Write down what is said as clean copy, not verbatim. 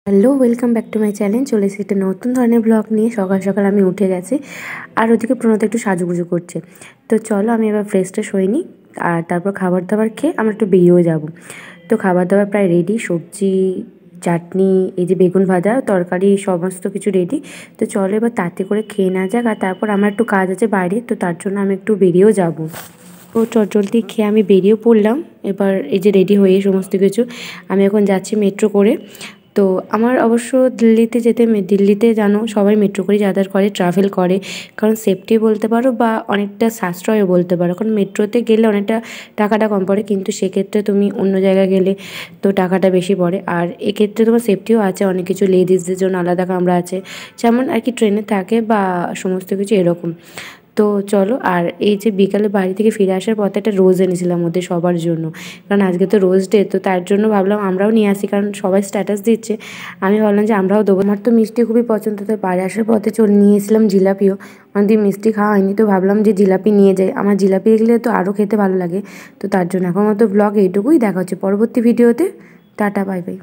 Hello, welcome back to my channel. চলে এসেছি একটা নতুন ধরনের ব্লগ নিয়ে। সকাল সকাল আমি উঠে গেছি, আর ওদিকে প্রণত একটু সাজুগুজু করছে। তো চলো আমি এবার ফ্রেশ ট্রেশ হয়ে নিই, আর তারপর খাবার দাবার খেয়ে আমরা একটু বেরিয়েও যাবো। তো খাবার দাবার প্রায় রেডি, সবজি, চাটনি, এই যে বেগুন ভাজা, তরকারি, সমস্ত কিছু রেডি। তো চলো এবার তাড়াতাড়ি করে খেয়ে নেওয়া যাক, আর তারপর আমার একটু কাজ আছে বাইরে, তো তার জন্য আমি একটু বেরিয়েও যাবো। তো চটজলদি খেয়ে আমি বেরিয়েও পড়লাম। এবার এই যে রেডি হয়ে সমস্ত কিছু আমি এখন যাচ্ছি মেট্রো করে। তো আমার অবশ্য দিল্লিতে জানো সবাই মেট্রো করেই যাতায়াত করে, ট্রাভেল করে, কারণ সেফটি বলতে পারো বা অনেকটা সাশ্রয়ও বলতে পারো, কারণ মেট্রোতে গেলে অনেকটা টাকাটা কম পড়ে, কিন্তু সেক্ষেত্রে তুমি অন্য জায়গায় গেলে তো টাকাটা বেশি পড়ে। আর এক্ষেত্রে তোমার সেফটিও আছে, অনেক কিছু লেডিসদের জন্য আলাদা কামরা আছে, যেমন আর কি ট্রেনে থাকে বা সমস্ত কিছু এরকম। তো চলো, আর এই যে বিকালে বাড়ি থেকে ফিরে আসার পথে একটা রোজ এনেছিলাম ওদের সবার জন্য, কারণ আজকে তো রোজ ডে, তো তার জন্য ভাবলাম আমরাও নিয়ে আসি, কারণ সবাই স্ট্যাটাস দিচ্ছে, আমি ভাবলাম যে আমরাও দেবো। আমার তো মিষ্টি খুবই পছন্দ, তো বাড়ি আসার পথে নিয়ে এসেছিলাম জিলাপিও। অনেকদিন মিষ্টি খাওয়া হয়নি, তো ভাবলাম যে জিলাপি নিয়ে যাই, আমার জিলাপি দেখলে তো আরও খেতে ভালো লাগে। তো তার জন্য এখন মতো ব্লগ এইটুকুই, দেখা হচ্ছে পরবর্তী ভিডিওতে। Tata, bye by.